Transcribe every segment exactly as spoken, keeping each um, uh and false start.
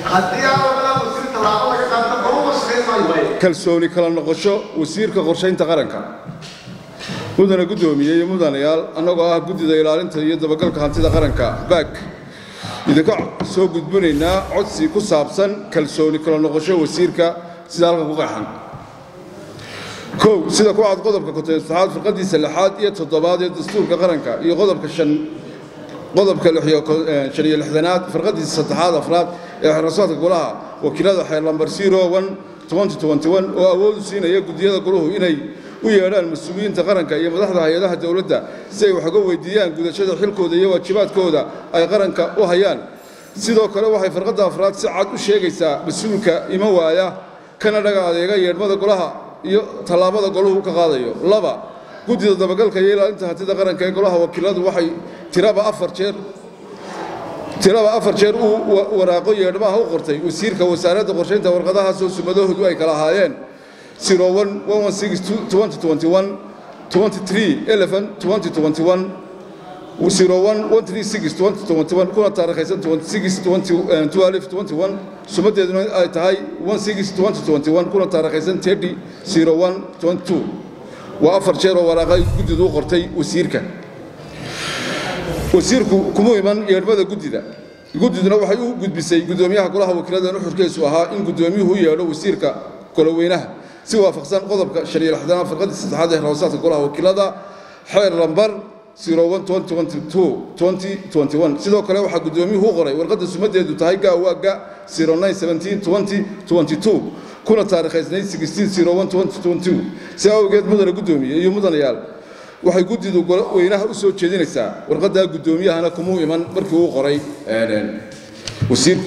kalsooni kala noqosho wasiirka qorshaynta qaranka mudana gudoomiye iyo mudanayaal annagoo ah guddida ilaalinta iyo dabagalka hantida qaranka baak idinka soo gudbinaynaa codsi ku saabsan kalsooni kala noqosho wasiirka sida halkan ku qeexan kow sida ku cad qodobka konton firqadiisa lixaad iyo toddobaad ee dastuurka qaranka iyo qodobka shan qodobka shan iyo lixdanaad firqadiisa saddexaad afraad ee xirasooda golaha wakiilada xeer lambar zero one twenty twenty-one oo awood u siinaya guddiyada goluhu inay u yeedhaan mas'uuliyiinta qaranka iyo madaxda hay'adaha dawladda si ay wax uga weydiiyaan gudashada xilkooda iyo waajibaadkooda ay qaranka u hayaan sidoo kale waxay firqada afraad si cad u sheegaysaa mas'uulka ima waaya kana dhaga adeega yeedhmada golaha iyo tallaabada goluhu ka qaadayo laba guddida dabagalka iyo ilaalinta hantida qaranka ee golaha wakiiladu waxay tiraba afar jeer tiraba afar jeer uu waraaqo yeedhmaha u qortay wasiirka wasaaradda qorshaynta warqadahaas oo sumadahoodu ay kala ahaayeen zero one one one six twenty twenty-one twenty-three eleven twenty twenty-one zero one one three six twenty twenty-one kuna taariikhaysan twenty-six twelve twenty-one sumadeeduna ay tahay sixteen twenty twenty-one kuna taariikhaysan thirty zero one twenty-two waa afar jeer oo waraaqay guddidu u qortay wasiirka wasiirku kuma iman yeedhmada guddida guddiduna waxay u gudbisay gudoomiyaha golaha wakiilada nuxurkiisu ahaa in gudoomiyuhu u yeedho wasiirka goloweynaha si waafaqsan qodobka shan iyo lixdanaad firqadii saddexaad ee rawsaadka golaha wakiilada xeer lambar zero one twenty twenty-two twenty twenty-one sidoo kale waxaa gudoomiyuhu u qoray warqadda sumadeedu tahay gaawaaga zero nine seventeen twenty twenty-two kuna taariikhaysnayd sixteen zero one twenty twenty-two si awgeed mudana gudoomiye iyo mudanayaal waxay guddidu weynaha u soo jeedinaysaa warqadda gudoomiyahana kuma iman markii uu qoray wasiirku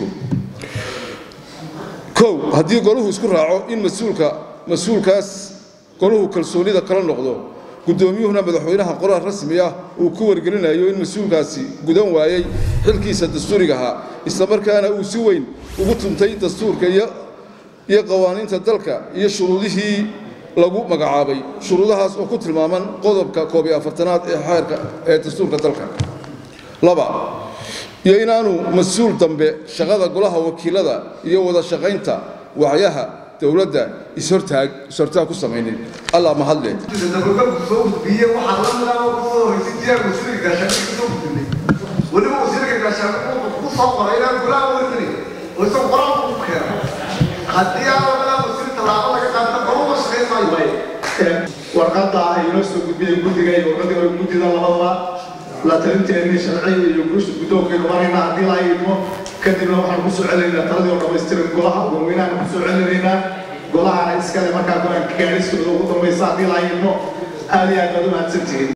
kow haddii goluhu isku raaco in mas-uulka mas-uulkaas goluhu kalsoonida kala noqdo gudoomiyuhuna madaxweynaha qoraal rasmi ah uu ku wargelinayo in mas-uulkaasi gudan waayey xilkiisa dastuuriga ahaa isla markaana uu si weyn ugu tuntay dastuurka iyo iyo qawaaniinta dalka iyo shuruudihii lagu magacaabay shuruudahaas oo ku tilmaaman qodobka koob iyo afartanaad ee xeerka ee dastuurka dalka laba iyo inaanu mas-uul dambe shaqada golaha wakiilada iyo wada shaqaynta wacyaha dawladda ishortaag ishortaag ku samaynin allah ma hadle warqadda ay noo soo gudbiyeen guddiga iyo warqadii ay guddida labadaba la talinteennii sharciga iyo guusha guddoonkayga marayna haddii la ayidmo kadibna waxaan ku soo celinaynaa taladii oo dhammaystiran golaha dadweynahan ku soo celinaynaa golahana iskale markaa go-aanka gaadhistooda ugu dambaysa haddii la ayidmo aad iyo aad baad u mahadsantihiin